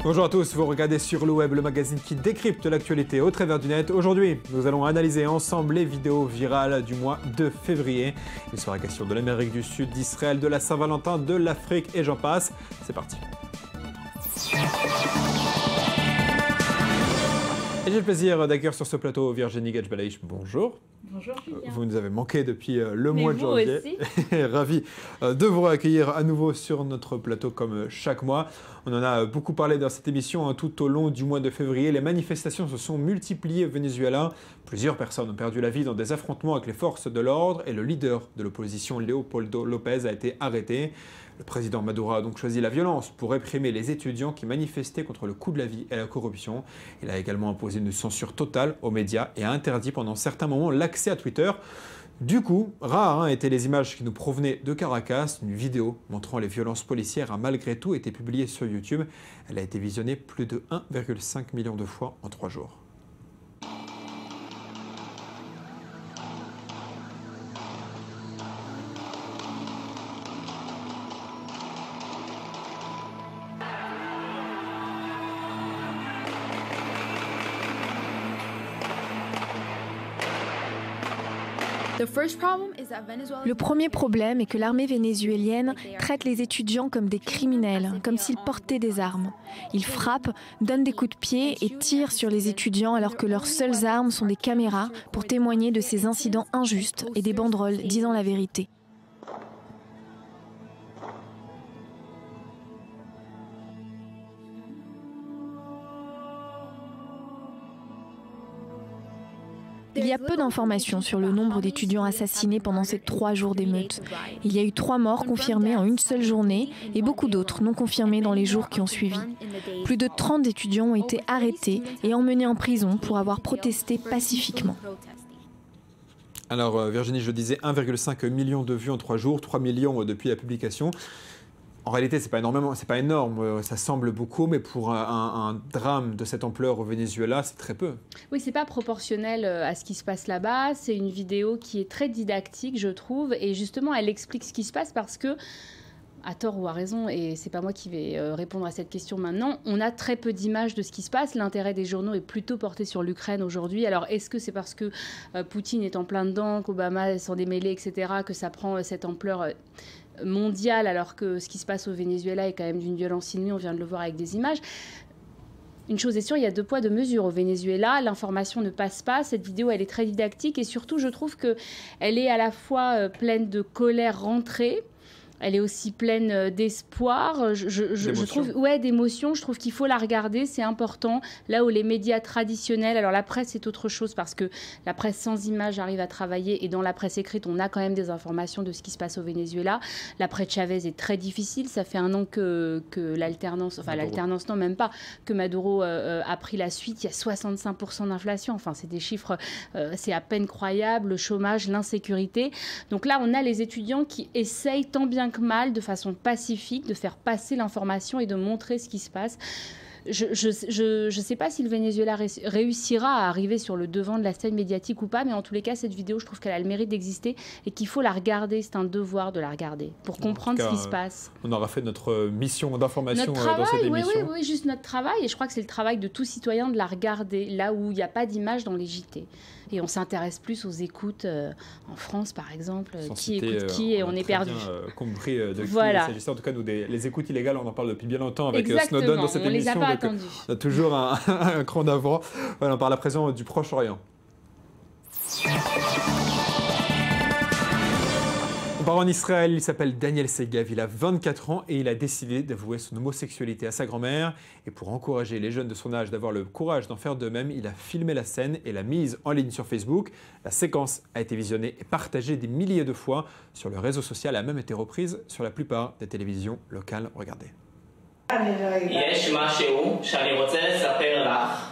Bonjour à tous, vous regardez sur le web le magazine qui décrypte l'actualité au travers du net. Aujourd'hui, nous allons analyser ensemble les vidéos virales du mois de février. Il sera question de l'Amérique du Sud, d'Israël, de la Saint-Valentin, de l'Afrique et j'en passe. C'est parti. Et j'ai le plaisir d'accueillir sur ce plateau Virginie Gajbalaïch. Bonjour. Bonjour Julien. Vous nous avez manqué depuis le mois de vous janvier. Aussi. Ravi de vous accueillir à nouveau sur notre plateau comme chaque mois. On en a beaucoup parlé dans cette émission tout au long du mois de février. Les manifestations se sont multipliées au Venezuela. Plusieurs personnes ont perdu la vie dans des affrontements avec les forces de l'ordre et le leader de l'opposition, Leopoldo López, a été arrêté. Le président Maduro a donc choisi la violence pour réprimer les étudiants qui manifestaient contre le coût de la vie et la corruption. Il a également imposé une censure totale aux médias et a interdit pendant certains moments l'accès à Twitter. Du coup, rares étaient les images qui nous provenaient de Caracas. Une vidéo montrant les violences policières a malgré tout été publiée sur YouTube. Elle a été visionnée plus de 1,5 million de fois en 3 jours. Le premier problème est que l'armée vénézuélienne traite les étudiants comme des criminels, comme s'ils portaient des armes. Ils frappent, donnent des coups de pied et tirent sur les étudiants alors que leurs seules armes sont des caméras pour témoigner de ces incidents injustes et des banderoles disant la vérité. Il y a peu d'informations sur le nombre d'étudiants assassinés pendant ces 3 jours d'émeutes. Il y a eu 3 morts confirmés en une seule journée et beaucoup d'autres non confirmés dans les jours qui ont suivi. Plus de 30 étudiants ont été arrêtés et emmenés en prison pour avoir protesté pacifiquement. Alors Virginie, je disais 1,5 million de vues en 3 jours, 3 millions depuis la publication. En réalité, c'est pas énorme, ça semble beaucoup, mais pour un drame de cette ampleur au Venezuela, c'est très peu. Oui, c'est pas proportionnel à ce qui se passe là-bas. C'est une vidéo qui est très didactique, je trouve, et justement, elle explique ce qui se passe parce que, à tort ou à raison, et c'est pas moi qui vais répondre à cette question maintenant, on a très peu d'images de ce qui se passe. L'intérêt des journaux est plutôt porté sur l'Ukraine aujourd'hui. Alors, est-ce que c'est parce que Poutine est en plein dedans, qu'Obama s'en démêlé, etc., que ça prend cette ampleur mondiale, alors que ce qui se passe au Venezuela est quand même d'une violence inouïe, on vient de le voir avec des images. Une chose est sûre, il y a 2 poids, 2 mesures au Venezuela. L'information ne passe pas. Cette vidéo, elle est très didactique et surtout, je trouve qu'elle est à la fois pleine de colère rentrée. Elle est aussi pleine d'espoir, je trouve, ouais, d'émotion. Je trouve qu'il faut la regarder, c'est important. Là où les médias traditionnels, alors la presse c'est autre chose parce que la presse sans images arrive à travailler et dans la presse écrite on a quand même des informations de ce qui se passe au Venezuela. L'après Chavez est très difficile, ça fait 1 an que l'alternance, enfin l'alternance non même pas, que Maduro a pris la suite. Il y a 65% d'inflation, enfin c'est des chiffres, c'est à peine croyable, le chômage, l'insécurité. Donc là on a les étudiants qui essayent tant bien que mal, de façon pacifique, de faire passer l'information et de montrer ce qui se passe. Je ne sais pas si le Venezuela réussira à arriver sur le devant de la scène médiatique ou pas, mais en tous les cas, cette vidéo, je trouve qu'elle a le mérite d'exister et qu'il faut la regarder. C'est un devoir de la regarder pour comprendre ce qui se passe. On aura fait notre mission d'information dans cette émission. Oui, juste notre travail. Et je crois que c'est le travail de tout citoyen de la regarder, là où il n'y a pas d'image dans les JT. Et on s'intéresse plus aux écoutes en France, par exemple. Qui écoute qui et on est perdu. Compris de qui voilà. il s'agissait. En tout cas, nous, les écoutes illégales, on en parle depuis bien longtemps avec Exactement. Snowden dans cette on émission. Les a pas attendus. On a toujours un cran d'avant. Voilà, on parle à présent du Proche-Orient. On part en Israël, il s'appelle Daniel Segav, il a 24 ans et il a décidé d'avouer son homosexualité à sa grand-mère. Et pour encourager les jeunes de son âge d'avoir le courage d'en faire de même, il a filmé la scène et l'a mise en ligne sur Facebook. La séquence a été visionnée et partagée des milliers de fois sur le réseau social et a même été reprise sur la plupart des télévisions locales. Regardez. יש משהו שאני רוצה לספר לך.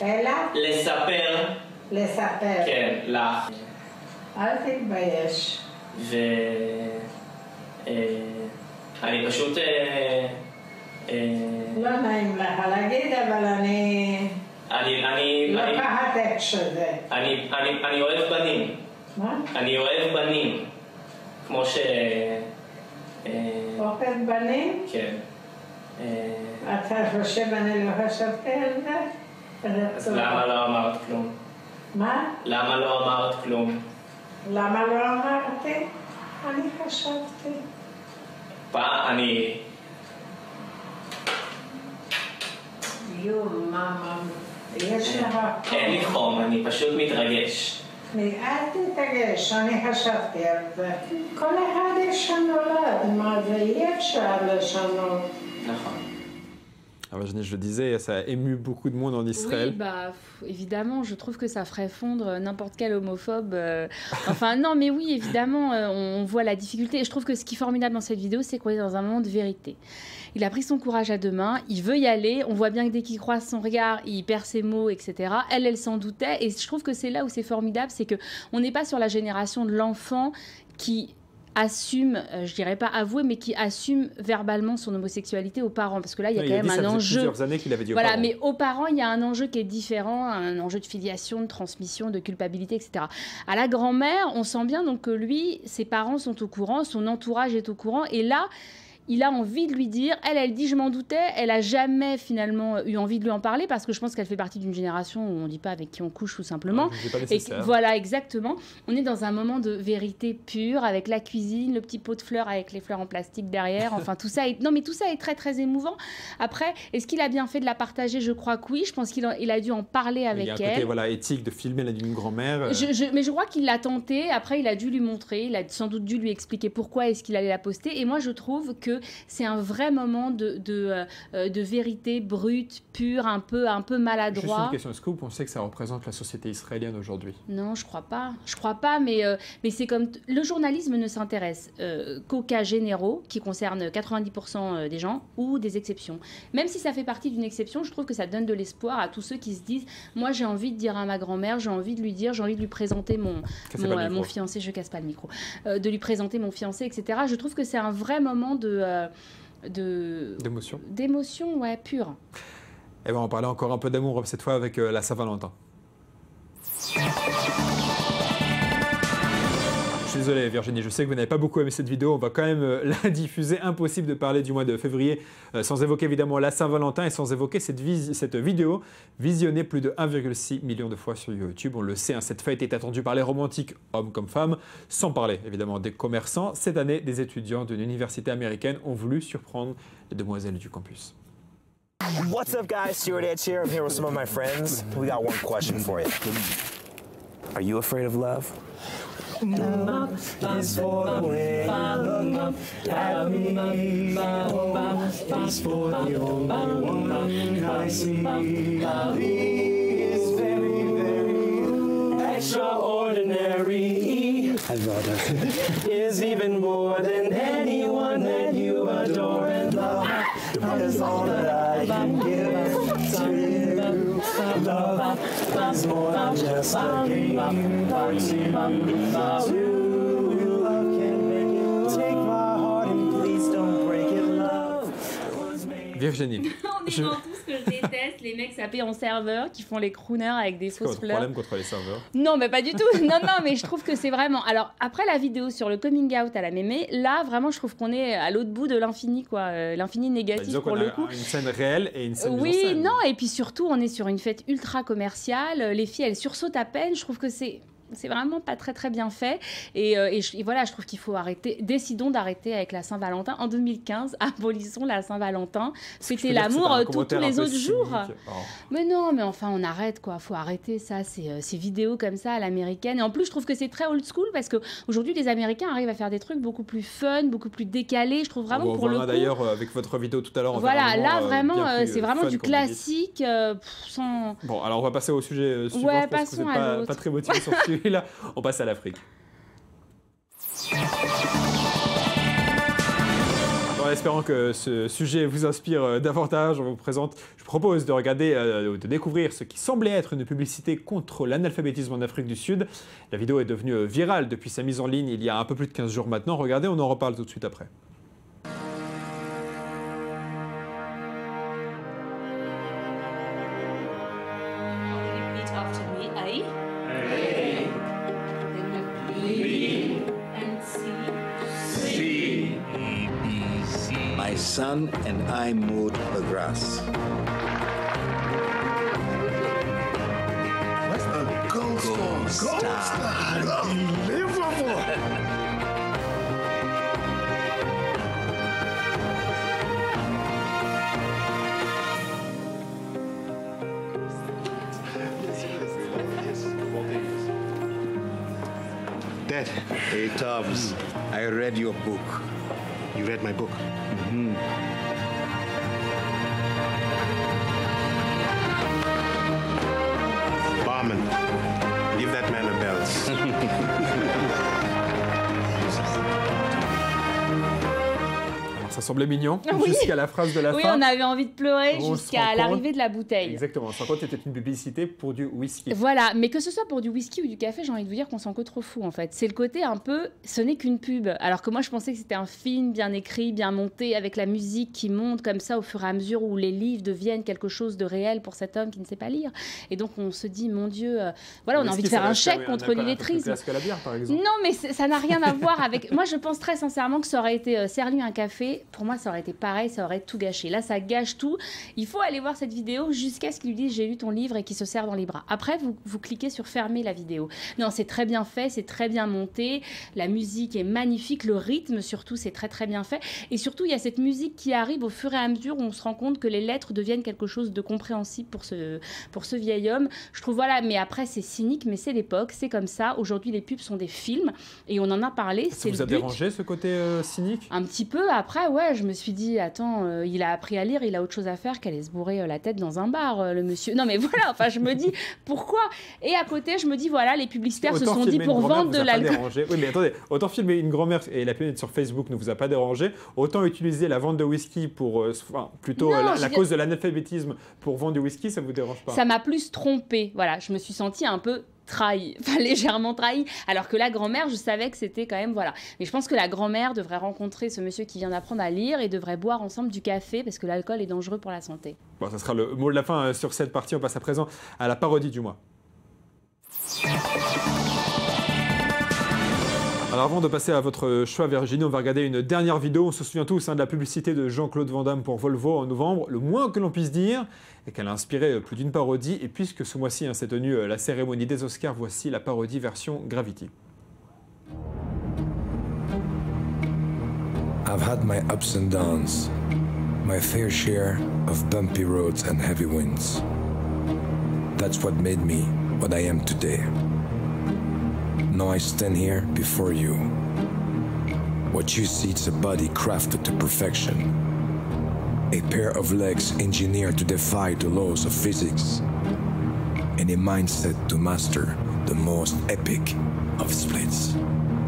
לספר. כן, לך. אל תתבייש. אני פשוט... לא נעים לך להגיד, אבל אני לוקחת את שזה. אני אוהב בנים. מה? אני אוהב בנים. כמו ש... אוהב בנים? כן. אתה חושב אני לא חשבתי על זה? אז למה לא אמרת כלום? מה? למה לא אמרת כלום? למה לא אמרתי? אני חשבתי. אני... מאמה, יש לך... אין לי חום, אני פשוט מתרגש. אל תתרגש, אני חשבתי על זה. כל אחד יש נולד, מה זה אי אפשר לשנות. נכון. Alors, je le disais, ça a ému beaucoup de monde en Israël. Oui, bah, évidemment, je trouve que ça ferait fondre n'importe quel homophobe. Enfin, non, mais oui, évidemment, on voit la difficulté. Et je trouve que ce qui est formidable dans cette vidéo, c'est qu'on est dans un moment de vérité. Il a pris son courage à deux mains, il veut y aller. On voit bien que dès qu'il croise son regard, il perd ses mots, etc. Elle s'en doutait. Et je trouve que c'est là où c'est formidable, c'est qu'on n'est pas sur la génération de l'enfant qui assume, je dirais pas avouer, mais qui assume verbalement son homosexualité aux parents. Parce que là, il y a quand même un enjeu. Plusieurs années qu'il avait dit aux voilà, parents. mais aux parents, il y a un enjeu qui est différent, un enjeu de filiation, de transmission, de culpabilité, etc. À la grand-mère, on sent bien donc que lui, ses parents sont au courant, son entourage est au courant, et là, il a envie de lui dire, elle dit je m'en doutais, elle a jamais finalement eu envie de lui en parler parce que je pense qu'elle fait partie d'une génération où on dit pas avec qui on couche tout simplement. Et voilà, exactement. On est dans un moment de vérité pure avec la cuisine, le petit pot de fleurs avec les fleurs en plastique derrière, enfin tout ça. Non mais tout ça est très très émouvant. Après, est-ce qu'il a bien fait de la partager? Je crois que oui. Je pense qu'il a dû en parler avec elle. Il y a un côté voilà, éthique de filmer d'une grand-mère. Mais je crois qu'il l'a tenté. Après, il a dû lui montrer. Il a sans doute dû lui expliquer pourquoi est-ce qu'il allait la poster. Et moi, je trouve que c'est un vrai moment de vérité brute, pure, un peu maladroit. Juste une question, est-ce que vous pensez que ça représente la société israélienne aujourd'hui? Non, je crois pas. Je crois pas, mais c'est comme... Le journalisme ne s'intéresse qu'aux cas généraux qui concernent 90% des gens ou des exceptions. Même si ça fait partie d'une exception, je trouve que ça donne de l'espoir à tous ceux qui se disent « Moi, j'ai envie de dire à ma grand-mère, j'ai envie de lui dire, j'ai envie de lui présenter mon fiancé, je casse pas le micro, de lui présenter mon fiancé, etc. » Je trouve que c'est un vrai moment d'émotion, ouais, pure. Et on va en parler encore un peu d'amour cette fois avec la Saint-Valentin. Je suis désolé Virginie, je sais que vous n'avez pas beaucoup aimé cette vidéo, on va quand même la diffuser. Impossible de parler du mois de février sans évoquer évidemment la Saint-Valentin et sans évoquer cette vidéo visionnée plus de 1,6 million de fois sur YouTube. On le sait, hein, cette fête est attendue par les romantiques, hommes comme femmes, sans parler évidemment des commerçants. Cette année, des étudiants d'une université américaine ont voulu surprendre les demoiselles du campus. What's up guys, Stuart Edge here. I'm here with some of my friends. We got one question for you. Are you afraid of love? Love is for the way you look at me. Love is for the only one I see. Love is very, very extraordinary. I love it. Is even more than anyone that you adore. And love is all that I can give to you. Love is more than just a game or two. Love can make it. Take my heart and please don't break it. Love was made. Virginie. On est dans tout ce que je déteste, les mecs sapés en serveur qui font les crooners avec des fausses fleurs. Problème contre les serveurs? Non, mais pas du tout. Non, mais je trouve que c'est vraiment... Alors, après la vidéo sur le coming out à la mémé, là, vraiment, je trouve qu'on est à l'autre bout de l'infini, quoi. L'infini négatif, pour le coup. Une scène réelle et une scène oui, mise en scène. non, et puis surtout, on est sur une fête ultra commerciale. Les filles, elles sursautent à peine. Je trouve que c'est vraiment pas très très bien fait et voilà, je trouve qu'il faut arrêter, décidons d'arrêter avec la Saint-Valentin en 2015, abolissons la Saint-Valentin, fêter l'amour tous les autres jours. Oh. Mais non, mais enfin on arrête quoi, faut arrêter ça, ces vidéos comme ça à l'américaine. Et en plus je trouve que c'est très old school parce que aujourd'hui les Américains arrivent à faire des trucs beaucoup plus fun, beaucoup plus décalés, je trouve vraiment pour le coup. D'ailleurs avec votre vidéo tout à l'heure. Voilà, là vraiment c'est vraiment du classique sans... Bon, alors on va passer au sujet suivant, ouais, parce que vous n'êtes pas très motivé sur celui-là. On passe à l'Afrique. En espérant que ce sujet vous inspire davantage, je propose de regarder, de découvrir ce qui semblait être une publicité contre l'analphabétisme en Afrique du Sud. La vidéo est devenue virale depuis sa mise en ligne il y a un peu plus de 15 jours maintenant. Regardez, on en reparle tout de suite après. My son and I mowed the grass. A gold star. Unbelievable. Dad, hey Tubbs, I read your book. You read my book? Mm-hmm. Barman, give that man a belt. Ça semblait mignon, Oui. jusqu'à la phrase de la Oui, fin. on avait envie de pleurer On se jusqu'à rend l'arrivée compte. de la bouteille. Exactement, on se rend compte que c'était une publicité pour du whisky. Voilà, mais que ce soit pour du whisky ou du café, j'ai envie de vous dire qu'on s'en que trop fou en fait. C'est le côté un peu, ce n'est qu'une pub. Alors que moi je pensais que c'était un film bien écrit, bien monté, avec la musique qui monte comme ça au fur et à mesure où les livres deviennent quelque chose de réel pour cet homme qui ne sait pas lire. Et donc on se dit, mon Dieu, voilà, on a envie de faire un chèque contre l'illettrisme. C'est que la bière, par exemple. Non, mais ça n'a rien à voir avec... Moi, je pense très sincèrement que ça aurait été serre-lui un café. Pour moi, ça aurait été pareil, ça aurait tout gâché. Là, ça gâche tout. Il faut aller voir cette vidéo jusqu'à ce qu'il lui dise « j'ai lu ton livre » et qu'il se serre dans les bras. Après, vous cliquez sur « fermer la vidéo ». Non, c'est très bien fait, c'est très bien monté. La musique est magnifique. Le rythme, surtout, c'est très, très bien fait. Et surtout, il y a cette musique qui arrive au fur et à mesure où on se rend compte que les lettres deviennent quelque chose de compréhensible pour ce vieil homme. Je trouve, voilà, mais après, c'est cynique, mais c'est l'époque, c'est comme ça. Aujourd'hui, les pubs sont des films et on en a parlé. Ça vous a dérangé, ce côté cynique? Un petit peu. Après, ouais, je me suis dit, attends, il a appris à lire, il a autre chose à faire qu'aller se bourrer la tête dans un bar, le monsieur. Non, mais voilà, enfin, je me dis, pourquoi? Et à côté, je me dis, voilà, les publicitaires se sont dit pour vendre de l'alcool. Oui, mais attendez, autant filmer une grand-mère et la publicité sur Facebook ne vous a pas dérangé, autant utiliser la vente de whisky pour, plutôt la cause de l'analphabétisme pour vendre du whisky, ça vous dérange pas? Ça m'a plus trompée. Voilà, je me suis sentie un peu trahi, enfin légèrement trahi, alors que la grand-mère, je savais que c'était quand même, voilà. Mais je pense que la grand-mère devrait rencontrer ce monsieur qui vient d'apprendre à lire et devrait boire ensemble du café parce que l'alcool est dangereux pour la santé. Bon, ça sera le mot de la fin sur cette partie. On passe à présent à la parodie du mois. Alors avant de passer à votre choix, Virginie, on va regarder une dernière vidéo. On se souvient tous de la publicité de Jean-Claude Van Damme pour Volvo en novembre. Le moins que l'on puisse dire est qu'elle a inspiré plus d'une parodie. Et puisque ce mois-ci s'est tenue la cérémonie des Oscars, voici la parodie version Gravity. I've had my ups and downs, my fair share of bumpy roads and heavy winds. That's what made me what I am today. Now I stand here before you. What you see is a body crafted to perfection. A pair of legs engineered to defy the laws of physics. And a mindset to master the most epic of splits.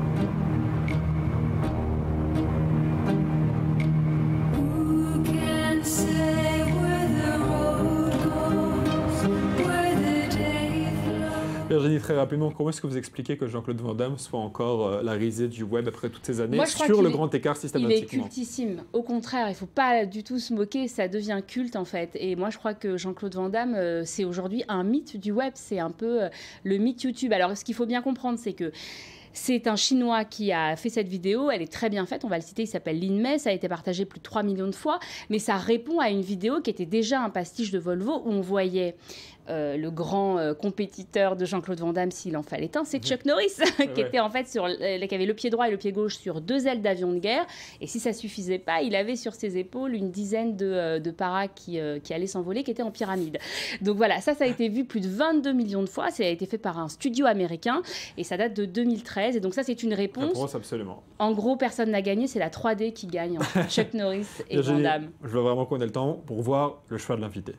Virginie, très rapidement, comment est-ce que vous expliquez que Jean-Claude Van Damme soit encore la risée du web après toutes ces années? Moi, sur le grand écart systématiquement? Il est cultissime. Au contraire, il ne faut pas du tout se moquer, ça devient culte en fait. Et moi, je crois que Jean-Claude Van Damme, c'est aujourd'hui un mythe du web, c'est un peu le mythe YouTube. Alors, ce qu'il faut bien comprendre, c'est que c'est un Chinois qui a fait cette vidéo, elle est très bien faite, on va le citer, il s'appelle Lin Mei, ça a été partagé plus de 3 millions de fois, mais ça répond à une vidéo qui était déjà un pastiche de Volvo où on voyait le grand compétiteur de Jean-Claude Van Damme, s'il en fallait un, c'est Chuck Norris, qui était en fait qui avait le pied droit et le pied gauche sur 2 ailes d'avion de guerre, et si ça suffisait pas, il avait sur ses épaules une dizaine de paras qui allaient s'envoler, qui étaient en pyramide. Donc voilà, ça a été vu plus de 22 millions de fois, ça a été fait par un studio américain, et ça date de 2013, et donc ça c'est une réponse. Absolument. En gros, personne n'a gagné, c'est la 3D qui gagne, entre Chuck Norris et Van Damme. Je veux vraiment qu'on ait le temps pour voir le choix de l'invité.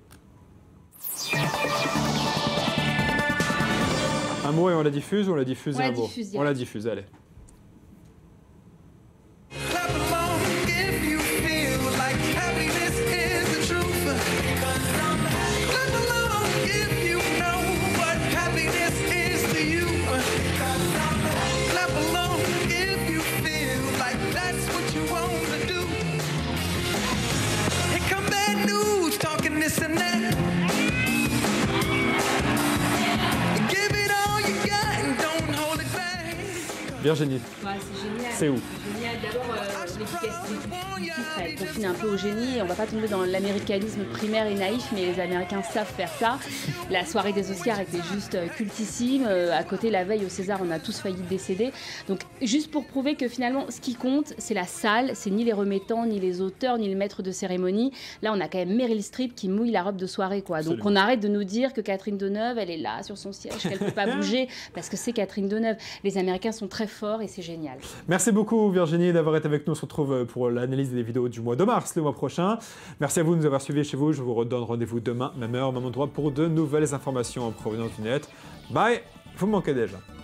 Un mot et on la diffuse ou on la diffuse un mot? On la diffuse, allez. Virginie, Ouais, c'est génial. c'est où? Génial. D'abord, l'efficacité du titre, elle confine un peu au génie. On va pas tomber dans l'américanisme primaire et naïf, mais les Américains savent faire ça. La soirée des Oscars était juste cultissime. À côté, la veille au César, on a tous failli décéder. Donc, juste pour prouver que finalement, ce qui compte, c'est la salle. C'est ni les remettants, ni les auteurs, ni le maître de cérémonie. Là, on a quand même Meryl Streep qui mouille la robe de soirée, quoi. Donc, on arrête de nous dire que Catherine Deneuve, elle est là sur son siège, qu'elle peut pas bouger, parce que c'est Catherine Deneuve. Les Américains sont très forts et c'est génial. Merci beaucoup Virginie d'avoir été avec nous. On se retrouve pour l'analyse des vidéos du mois de mars, le mois prochain. Merci à vous de nous avoir suivis chez vous. Je vous redonne rendez-vous demain, même heure, même endroit, pour de nouvelles informations en provenance du net. Bye, vous me manquez déjà.